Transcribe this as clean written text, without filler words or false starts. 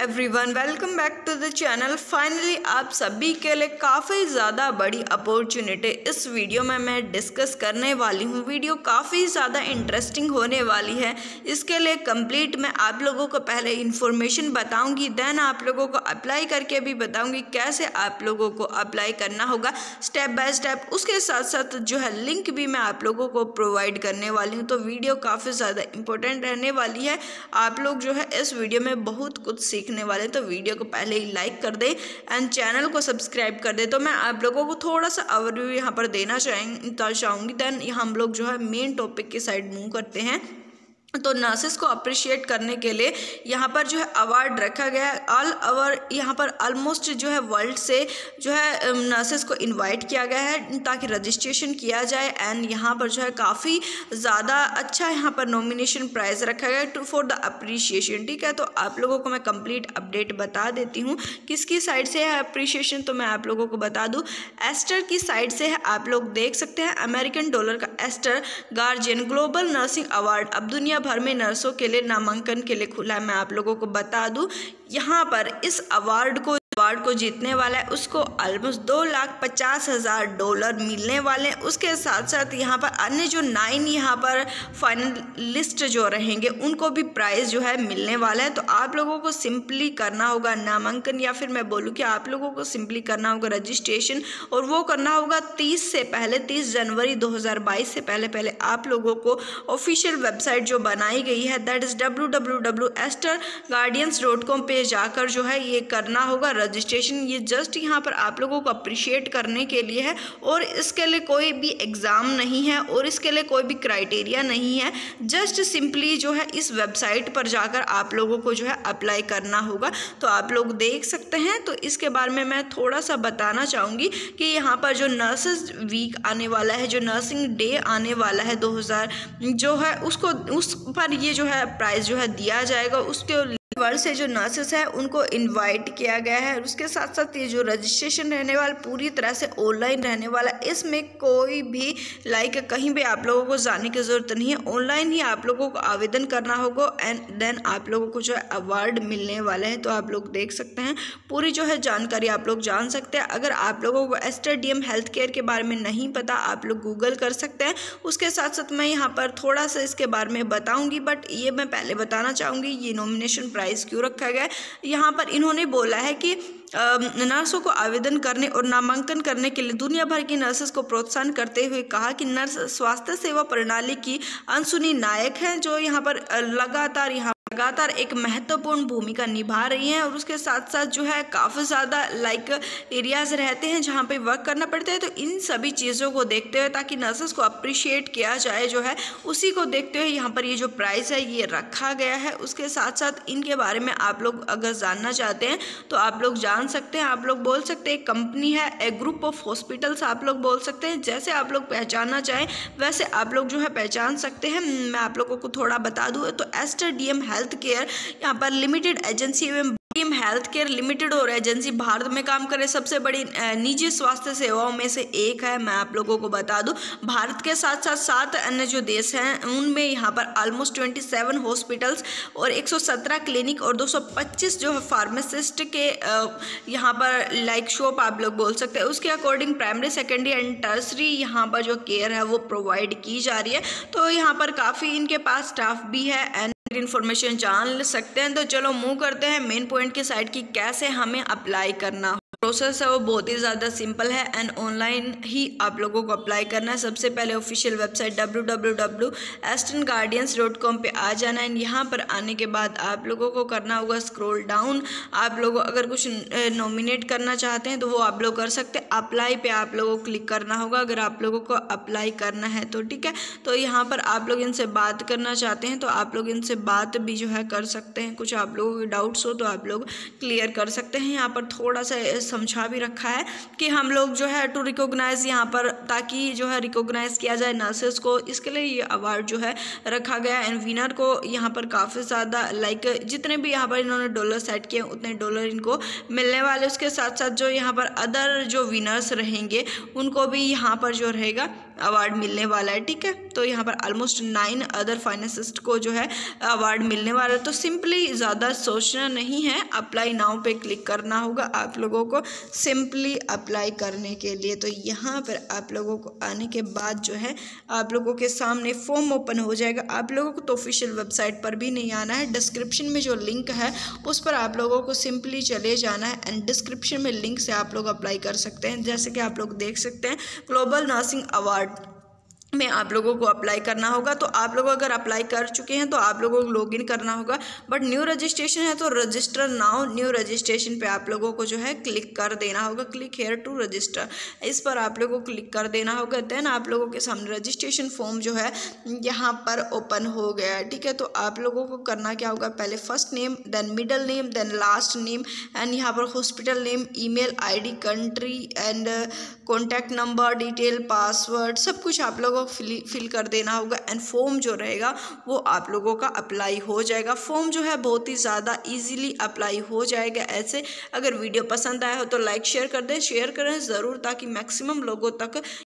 Everyone, welcome back to the channel. Finally आप सभी के लिए काफ़ी ज़्यादा बड़ी अपॉर्चुनिटी इस वीडियो में मैं डिस्कस करने वाली हूँ। वीडियो काफ़ी ज़्यादा इंटरेस्टिंग होने वाली है। इसके लिए कंप्लीट मैं आप लोगों को पहले इन्फॉर्मेशन बताऊँगी, देन आप लोगों को अप्लाई करके भी बताऊँगी कैसे आप लोगों को अप्लाई करना होगा स्टेप बाय स्टेप। उसके साथ साथ जो है लिंक भी मैं आप लोगों को प्रोवाइड करने वाली हूँ। तो वीडियो काफ़ी ज़्यादा इंपॉर्टेंट रहने वाली है। आप लोग जो है इस वीडियो में बहुत कुछ सीखने वाले, तो वीडियो को पहले ही लाइक कर दे एंड चैनल को सब्सक्राइब कर दे। तो मैं आप लोगों को थोड़ा सा ओवरव्यू यहाँ पर देना चाहूँगी। देन हम लोग जो है मेन टॉपिक की साइड मूव करते हैं। तो नर्सेस को अप्रिशिएट करने के लिए यहाँ पर जो है अवार्ड रखा गया है। यहाँ पर ऑलमोस्ट जो है वर्ल्ड से जो है नर्सेस को इनवाइट किया गया है ताकि रजिस्ट्रेशन किया जाए। एंड यहाँ पर जो है काफ़ी ज़्यादा अच्छा यहाँ पर नॉमिनेशन प्राइज़ रखा गया है फॉर द अप्रिशिएशन। ठीक है, तो आप लोगों को मैं कंप्लीट अपडेट बता देती हूँ किसकी साइड से है अप्रिशिएशन। तो मैं आप लोगों को बता दूँ एस्टर की साइड से है। आप लोग देख सकते हैं अमेरिकन डॉलर का Aster Guardian global nursing award अब दुनिया भर में नर्सों के लिए नामांकन के लिए खुला है। मैं आप लोगों को बता दूं यहाँ पर इस अवार्ड को जीतने वाला है उसको ऑलमोस्ट $2,50,000 मिलने वाले हैं। उसके साथ साथ यहाँ पर अन्य जो 9 यहाँ पर फाइनलिस्ट जो रहेंगे उनको भी प्राइज़ जो है मिलने वाला है। तो आप लोगों को सिंपली करना होगा नामांकन, या फिर मैं बोलूँ कि आप लोगों को सिंपली करना होगा रजिस्ट्रेशन, और वो करना होगा 30 जनवरी 2022 से पहले आप लोगों को ऑफिशियल वेबसाइट जो बनाई गई है दैट इज़ www.astarguardians.com पे जाकर जो है ये करना होगा रजिस्ट्रेशन। ये जस्ट यहाँ पर आप लोगों को अप्रिशिएट करने के लिए है, और इसके लिए कोई भी एग्ज़ाम नहीं है और इसके लिए कोई भी क्राइटेरिया नहीं है। जस्ट सिंपली जो है इस वेबसाइट पर जाकर आप लोगों को जो है अप्लाई करना होगा। तो आप लोग देख सकते हैं। तो इसके बारे में मैं थोड़ा सा बताना चाहूँगी कि यहाँ पर जो नर्सेस वीक आने वाला है, जो नर्सिंग डे आने वाला है 2000 जो है उस पर ये जो है प्राइज़ जो है दिया जाएगा। उसके वर्ल्ड से जो नर्सेस है उनको इनवाइट किया गया है। उसके साथ साथ ये जो रजिस्ट्रेशन रहने वाला पूरी तरह से ऑनलाइन रहने वाला, इसमें कोई भी कहीं भी आप लोगों को जाने की ज़रूरत नहीं है। ऑनलाइन ही आप लोगों को आवेदन करना होगा एंड देन आप लोगों को जो है अवार्ड मिलने वाला है। तो आप लोग देख सकते हैं पूरी जो है जानकारी आप लोग जान सकते हैं। अगर आप लोगों को एस्टर डीएम हेल्थ केयर के बारे में नहीं पता आप लोग गूगल कर सकते हैं। उसके साथ साथ मैं यहाँ पर थोड़ा सा इसके बारे में बताऊँगी, बट ये मैं पहले बताना चाहूँगी ये नॉमिनेशन प्राइस क्यों रखा गया है। यहाँ पर इन्होंने बोला है कि नर्सों को आवेदन करने और नामांकन करने के लिए दुनिया भर की नर्सेस को प्रोत्साहन करते हुए कहा कि नर्स स्वास्थ्य सेवा प्रणाली की अनसुनी नायक हैं जो यहाँ पर लगातार एक महत्वपूर्ण भूमिका निभा रही हैं। और उसके साथ साथ जो है काफ़ी ज़्यादा एरियाज़ रहते हैं जहाँ पे वर्क करना पड़ता है। तो इन सभी चीज़ों को देखते हुए ताकि नर्सेस को अप्रिशिएट किया जाए जो है उसी को देखते हुए यहाँ पर ये जो प्राइस है ये रखा गया है। उसके साथ साथ इनके बारे में आप लोग अगर जानना चाहते हैं तो आप लोग जान सकते हैं। आप लोग बोल सकते हैं एक कंपनी है, एक ग्रुप ऑफ हॉस्पिटल्स आप लोग बोल सकते हैं। जैसे आप लोग पहचानना चाहें वैसे आप लोग जो है पहचान सकते हैं। मैं आप लोगों को थोड़ा बता दूँ तो एस्टर डीएम हेल्थ केयर यहाँ पर लिमिटेड एजेंसी एवं डीएम हेल्थ केयर लिमिटेड और एजेंसी भारत में काम करे सबसे बड़ी निजी स्वास्थ्य सेवाओं में से एक है। मैं आप लोगों को बता दूं भारत के साथ साथ 7 अन्य जो देश हैं उनमें यहाँ पर ऑलमोस्ट 27 हॉस्पिटल्स और 117 क्लिनिक और 225 जो है फार्मासिस्ट के यहाँ पर शॉप आप लोग बोल सकते हैं। उसके according primary secondary and tertiary यहाँ पर जो केयर है वो प्रोवाइड की जा रही है। तो यहाँ पर काफ़ी इनके पास स्टाफ भी है एंड इन्फॉर्मेशन जान सकते हैं। तो चलो मूव करते हैं मेन पॉइंट की साइड की कैसे हमें अप्लाई करना। प्रोसेस है वो बहुत ही ज़्यादा सिंपल है एंड ऑनलाइन ही आप लोगों को अप्लाई करना है। सबसे पहले ऑफिशियल वेबसाइट www.astarguardians.com पे आ जाना है। यहाँ पर आने के बाद आप लोगों को करना होगा स्क्रॉल डाउन। आप लोग अगर कुछ नॉमिनेट करना चाहते हैं तो वो आप लोग कर सकते हैं। अप्लाई पे आप लोगों को क्लिक करना होगा अगर आप लोगों को अप्लाई करना है तो। ठीक है, तो यहाँ पर आप लोग इनसे बात करना चाहते हैं तो आप लोग इनसे बात भी जो है कर सकते हैं। कुछ आप लोगों के डाउट्स हो तो आप लोग क्लियर कर सकते हैं। यहाँ पर थोड़ा सा समझा भी रखा है कि हम लोग जो है टू रिकॉग्नाइज यहाँ पर, ताकि जो है रिकॉग्नाइज किया जाए नर्सेस को, इसके लिए ये अवार्ड जो है रखा गया। एंड विनर को यहाँ पर काफ़ी ज़्यादा लाइक जितने भी यहाँ पर इन्होंने डॉलर सेट किए उतने डॉलर इनको मिलने वाले। उसके साथ साथ जो यहाँ पर अदर जो विनर्स रहेंगे उनको भी यहाँ पर जो रहेगा अवार्ड मिलने वाला है, ठीक है। तो यहाँ पर ऑलमोस्ट 9 अदर फाइनेंसिस्ट को जो है अवार्ड मिलने वाला है। तो सिंपली ज़्यादा सोचना नहीं है, अप्लाई नाउ पे क्लिक करना होगा आप लोगों को सिंपली अप्लाई करने के लिए। तो यहाँ पर आप लोगों को आने के बाद जो है आप लोगों के सामने फॉर्म ओपन हो जाएगा। आप लोगों को तो ऑफिशियल वेबसाइट पर भी नहीं आना है, डिस्क्रिप्शन में जो लिंक है उस पर आप लोगों को सिंपली चले जाना है एंड डिस्क्रिप्शन में लिंक से आप लोग अप्लाई कर सकते हैं। जैसे कि आप लोग देख सकते हैं ग्लोबल नर्सिंग अवार्ड में आप लोगों को अप्लाई करना होगा। तो आप लोग अगर अप्लाई कर चुके हैं तो आप लोगों को लॉगिन करना होगा, बट न्यू रजिस्ट्रेशन है तो रजिस्टर नाउ, न्यू रजिस्ट्रेशन पे आप लोगों को जो है क्लिक कर देना होगा, क्लिक हेयर टू रजिस्टर, इस पर आप लोगों को क्लिक कर देना होगा। देन आप लोगों के सामने रजिस्ट्रेशन फॉर्म जो है यहाँ पर ओपन हो गया है, ठीक है। तो आप लोगों को करना क्या होगा, पहले first name, then middle name, then last name and यहाँ पर hospital name, email ID, country and contact number, detail, password, सब कुछ आप लोगों फिल कर देना होगा। एंड फॉर्म जो रहेगा वो आप लोगों का अप्लाई हो जाएगा। फॉर्म जो है बहुत ही ज़्यादा इजीली अप्लाई हो जाएगा ऐसे। अगर वीडियो पसंद आया हो तो लाइक शेयर कर दें, शेयर करें ज़रूर ताकि मैक्सिमम लोगों तक